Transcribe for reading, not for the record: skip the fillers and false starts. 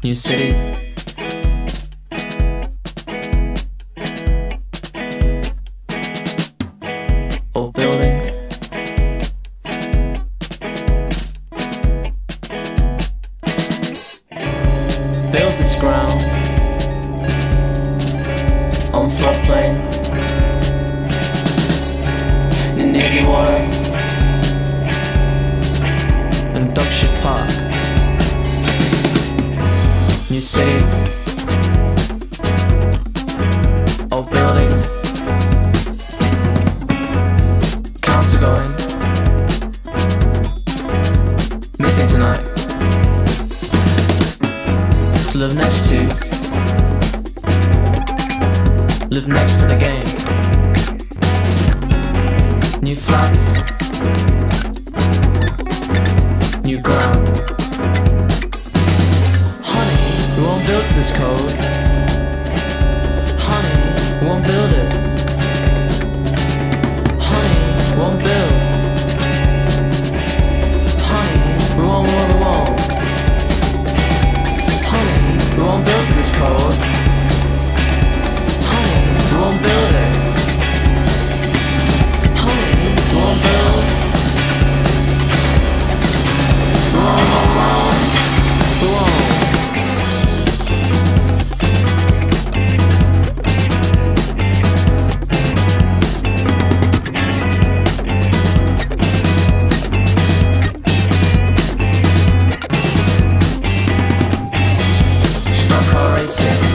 New city. Old buildings. Build this ground on floodplain in nearly water and Dogshit Park. New city, old buildings, council going, missing tonight. To live next to, live next to the game. New flats, new ground. Honey, we won't build to this code. Honey, we won't build it. Honey, we won't build. Honey, we won't. Honey, we won't build to this code. Honey, we won't build it. Honey, we won't build. We won't. We won't. Stop car racing.